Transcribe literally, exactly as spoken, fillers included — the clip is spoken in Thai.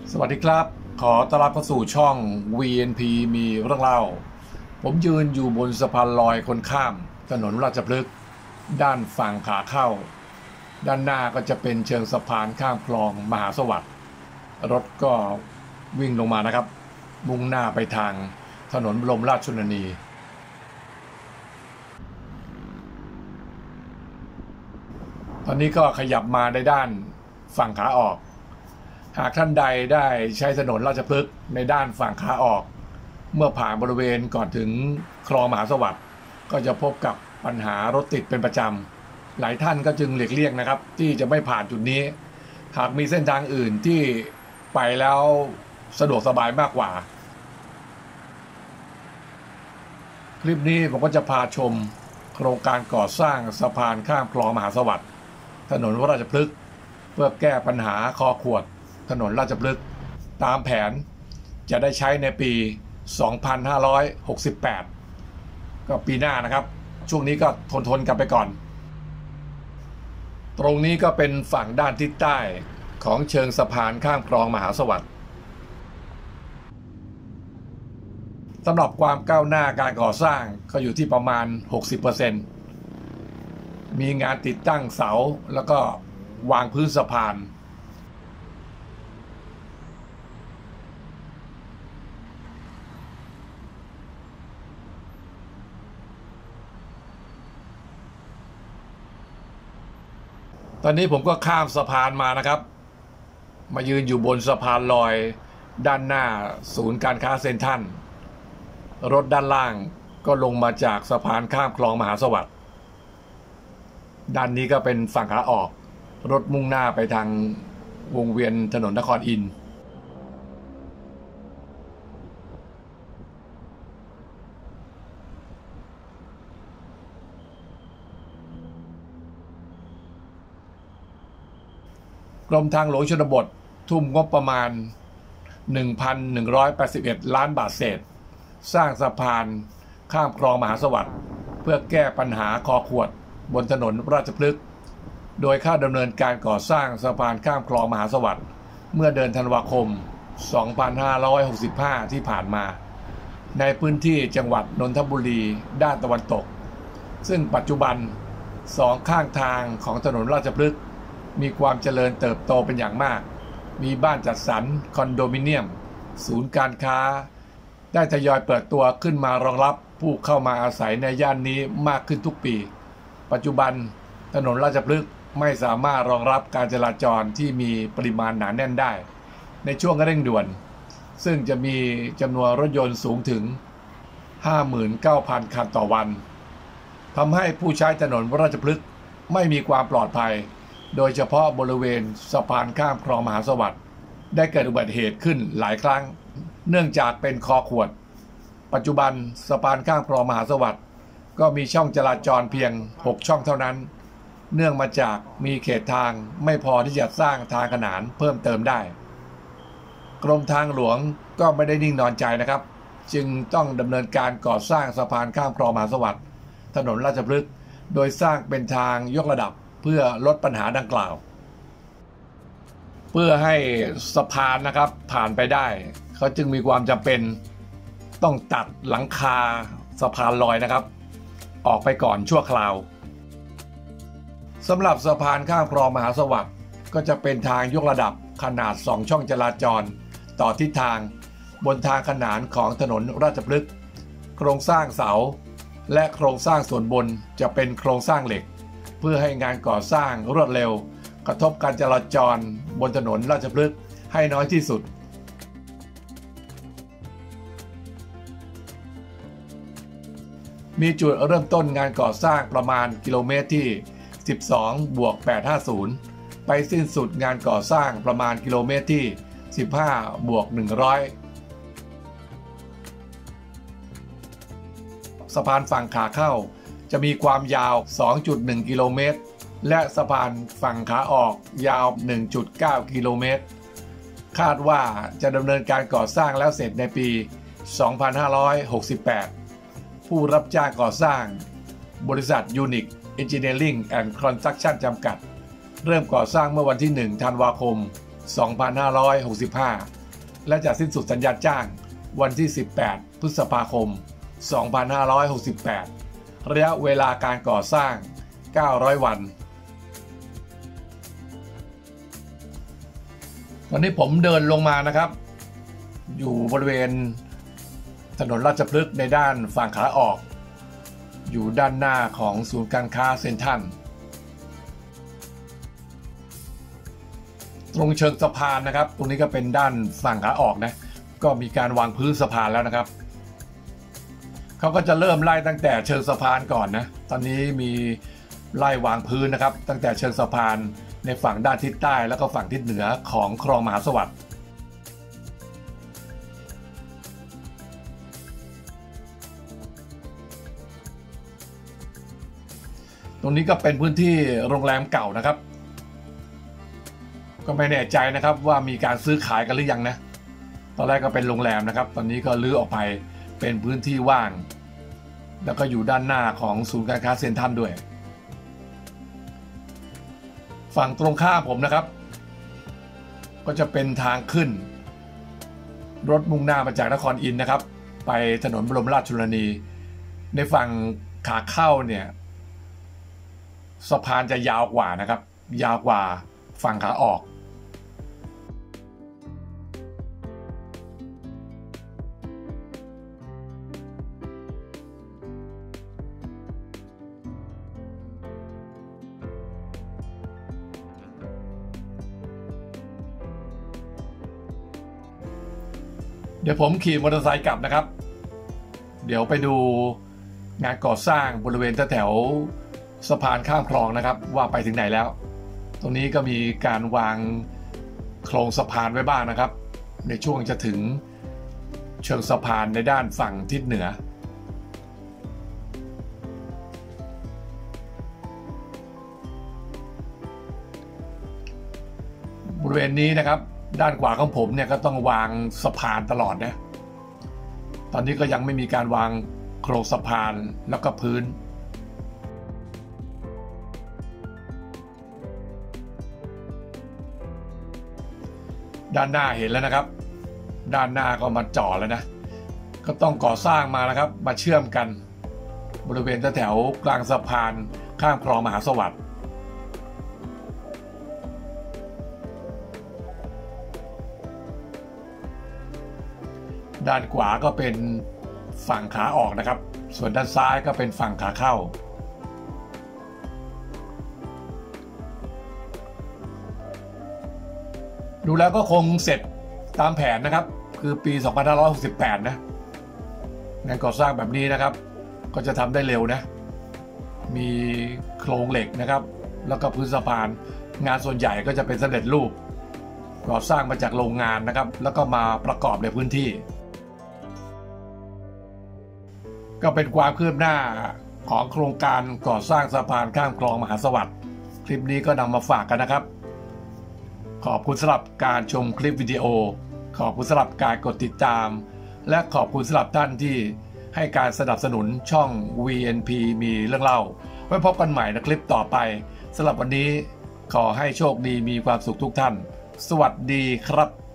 สวัสดีครับขอต้อนรับเข้าสู่ช่อง วี เอ็น พี มีเรื่องเล่าผมยืนอยู่บนสะพานลอยคนข้ามถนนราชพฤกษ์ด้านฝั่งขาเข้าด้านหน้าก็จะเป็นเชิงสะพานข้ามคลองมหาสวัสดิ์รถก็วิ่งลงมานะครับมุ่งหน้าไปทางถนนบรมราชชนนีตอนนี้ก็ขยับมาในด้านฝั่งขาออกหากท่านใดได้ใช้ถนนราชพฤกษ์ในด้านฝั่งขาออกเมื่อผ่านบริเวณก่อนถึงคลองมหาสวัสดิ์ก็จะพบกับปัญหารถติดเป็นประจำหลายท่านก็จึงหลีกเลี่ยงนะครับที่จะไม่ผ่านจุดนี้หากมีเส้นทางอื่นที่ไปแล้วสะดวกสบายมากกว่าคลิปนี้ผมก็จะพาชมโครงการก่อสร้างสะพานข้ามคลองมหาสวัสดิ์ถนนราชพฤกษ์เพื่อแก้ปัญหาคอขวดถนนราชพฤกษ์ตามแผนจะได้ใช้ในปี สองพันห้าร้อยหกสิบแปด ก็ปีหน้านะครับช่วงนี้ก็ทนทนกันไปก่อนตรงนี้ก็เป็นฝั่งด้านทิศใต้ของเชิงสะพานข้ามคลองมหาสวัสดิ์สำหรับความก้าวหน้าการก่อสร้างก็อยู่ที่ประมาณ หกสิบเปอร์เซ็นต์ มีงานติดตั้งเสาแล้วก็วางพื้นสะพานตอนนี้ผมก็ข้ามสะพานมานะครับมายืนอยู่บนสะพานลอยด้านหน้าศูนย์การค้าเซ็นทรัลรถด้านล่างก็ลงมาจากสะพานข้ามคลองมหาสวัสดิ์ด้านนี้ก็เป็นฝั่งขาออกรถมุ่งหน้าไปทางวงเวียนถนนนครอินทร์กรมทางหลวงชนบททุ่มงบประมาณ หนึ่งพันหนึ่งร้อยแปดสิบเอ็ด ล้านบาทเศษสร้างสะพานข้ามคลองมหาสวัสดิ์เพื่อแก้ปัญหาคอขวดบนถนนราชพฤกษ์โดยค่าดำเนินการก่อสร้างสะพานข้ามคลองมหาสวัสดิ์เมื่อเดือนธันวาคม สองพันห้าร้อยหกสิบห้า ที่ผ่านมาในพื้นที่จังหวัดนนทบุรีด้านตะวันตกซึ่งปัจจุบันสองข้างทางของถนนราชพฤกษ์มีความเจริญเติบโตเป็นอย่างมากมีบ้านจัดสรรคอนโดมิเนียมศูนย์การค้าได้ทยอยเปิดตัวขึ้นมารองรับผู้เข้ามาอาศัยในย่านนี้มากขึ้นทุกปีปัจจุบันถนนราชพฤกษ์ไม่สามารถรองรับการจราจรที่มีปริมาณหนาแน่นได้ในช่วงเร่งด่วนซึ่งจะมีจำนวนรถยนต์สูงถึง ห้าหมื่นเก้าพัน คันต่อวันทำให้ผู้ใช้ถนนราชพฤกษ์ไม่มีความปลอดภัยโดยเฉพาะบริเวณสะพานข้ามคลองมหาสวัสดิ์ได้เกิดอุบัติเหตุขึ้นหลายครั้งเนื่องจากเป็นคอขวดปัจจุบันสะพานข้ามคลองมหาสวัสดิ์ก็มีช่องจราจรเพียงหกช่องเท่านั้นเนื่องมาจากมีเขตทางไม่พอที่จะสร้างทางขนานเพิ่มเติมได้กรมทางหลวงก็ไม่ได้นิ่งนอนใจนะครับจึงต้องดำเนินการก่อสร้างสะพานข้ามคลองมหาสวัสดิ์ถนนราชพฤกษ์โดยสร้างเป็นทางยกระดับเพื่อลดปัญหาดังกล่าวเพื่อให้สะพานนะครับผ่านไปได้เขาจึงมีความจำเป็นต้องตัดหลังคาสะพานลอยนะครับออกไปก่อนชั่วคราวสำหรับสะพานข้ามคลองมหาสวัสดิ์ก็จะเป็นทางยกระดับขนาดสองช่องจราจรต่อทิศทางบนทางขนานของถนนราชพฤกษ์โครงสร้างเสาและโครงสร้างส่วนบนจะเป็นโครงสร้างเหล็กเพื่อให้งานก่อสร้างรวดเร็วกระทบการจราจรบนถนนราชพฤกษ์ให้น้อยที่สุดมีจุดเริ่มต้นงานก่อสร้างประมาณกิโลเมตรที่ สิบสองบวกแปดร้อยห้าสิบ ไปสิ้นสุดงานก่อสร้างประมาณกิโลเมตรที่ สิบห้าบวกหนึ่งร้อย สะพานฝั่งขาเข้าจะมีความยาว สองจุดหนึ่ง กิโลเมตรและสะพานฝั่งขาออกยาว หนึ่งจุดเก้า กิโลเมตรคาดว่าจะดำเนินการก่อสร้างแล้วเสร็จในปี สองพันห้าร้อยหกสิบแปด ผู้รับจ้างก่อสร้างบริษัท Unique Engineering and Construction จำกัดเริ่มก่อสร้างเมื่อวันที่ หนึ่ง ธันวาคม สองพันห้าร้อยหกสิบห้าและจะสิ้นสุดสัญญาจ้างวันที่สิบแปดพฤษภาคมสองพันห้าร้อยหกสิบแปดระยะเวลาการก่อสร้างเก้าร้อยวันตอนนี้ผมเดินลงมานะครับอยู่บริเวณถนนราชพฤกษ์ในด้านฝั่งขาออกอยู่ด้านหน้าของศูนย์การค้าเซ็นทรัลตรงเชิงสะพานนะครับตรงนี้ก็เป็นด้านฝั่งขาออกนะก็มีการวางพื้นสะพานแล้วนะครับเขาก็จะเริ่มไล่ตั้งแต่เชิงสะพานก่อนนะตอนนี้มีไล่วางพื้นนะครับตั้งแต่เชิงสะพานในฝั่งด้านทิศใต้แล้วก็ฝั่งทิศเหนือของคลองมหาสวัสดิ์ตรงนี้ก็เป็นพื้นที่โรงแรมเก่านะครับก็ไม่แน่ใจนะครับว่ามีการซื้อขายกันหรือยังนะตอนแรกก็เป็นโรงแรมนะครับตอนนี้ก็รื้อออกไปเป็นพื้นที่ว่างแล้วก็อยู่ด้านหน้าของศูนย์การค้าเซ็นทรัลด้วยฝั่งตรงข้ามผมนะครับก็จะเป็นทางขึ้นรถมุ่งหน้ามาจากนครอินทร์นะครับไปถนนบรมราชชนนีในฝั่งขาเข้าเนี่ยสะพานจะยาวกว่านะครับยาวกว่าฝั่งขาออกเดี๋ยวผมขี่มอเตอร์ไซค์กลับนะครับเดี๋ยวไปดูงานก่อสร้างบริเวณแถวสะพานข้ามคลองนะครับว่าไปถึงไหนแล้วตรงนี้ก็มีการวางโครงสะพานไว้บ้างนะครับในช่วงจะถึงเชิงสะพานในด้านฝั่งทิศเหนือบริเวณนี้นะครับด้านขวาของผมเนี่ยก็ต้องวางสะพานตลอดนะตอนนี้ก็ยังไม่มีการวางโครงสะพานแล้วก็พื้นด้านหน้าเห็นแล้วนะครับด้านหน้าก็มาจ่อแล้วนะก็ต้องก่อสร้างมานะครับมาเชื่อมกันบริเวณแถวกลางสะพานข้ามคลองมหาสวัสดิ์ด้านขวาก็เป็นฝั่งขาออกนะครับส่วนด้านซ้ายก็เป็นฝั่งขาเข้าดูแล้วก็คงเสร็จตามแผนนะครับคือปีสองพันห้าร้อยหกสิบแปดนะงานก่อสร้างแบบนี้นะครับก็จะทำได้เร็วนะมีโครงเหล็กนะครับแล้วก็พื้นสะพานงานส่วนใหญ่ก็จะเป็นสำเร็จรูปก่อสร้างมาจากโรงงานนะครับแล้วก็มาประกอบในพื้นที่ก็เป็นความคืบหน้าของโครงการก่อสร้างสะพานข้ามคลองมหาสวัสดิ์คลิปนี้ก็นำมาฝากกันนะครับขอบคุณสำหรับการชมคลิปวิดีโอขอบคุณสำหรับการกดติดตามและขอบคุณสำหรับท่านที่ให้การสนับสนุนช่อง วี เอ็น พี มีเรื่องเล่าไว้พบกันใหม่ในคลิปต่อไปสำหรับวันนี้ขอให้โชคดีมีความสุขทุกท่านสวัสดีครับ